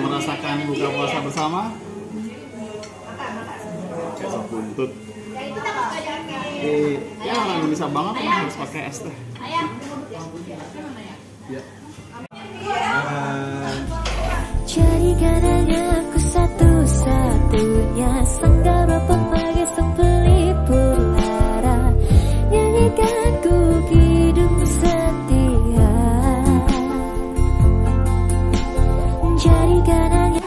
merasakan buka puasa bersama. Kayak sop buntut. Ya orang bisa banget harus pakai es teh. Ya. Jadikan aku satu-satunya sanggara pemakai sang pelipur lara. Nyanyikan ku hidup setia. Jadikan hanya.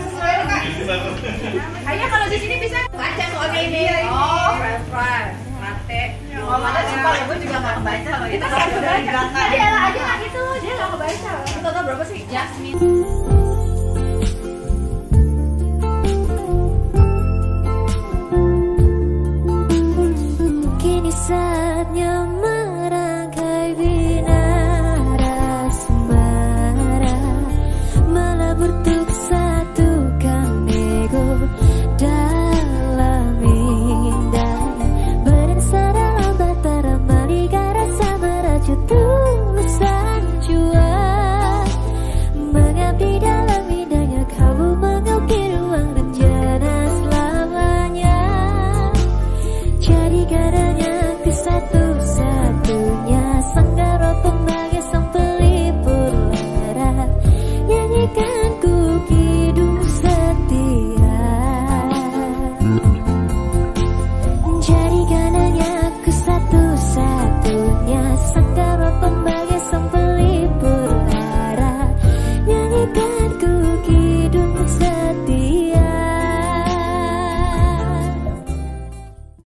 Ayah kalau di sini bisa baca soalnya ini. Oh, french latte. Oh, mana sumpah gue juga nggak kebaca loh. Itu kan udah aja nggak gitu, dia nggak kebaca. Itu total berapa sih? Jasmine.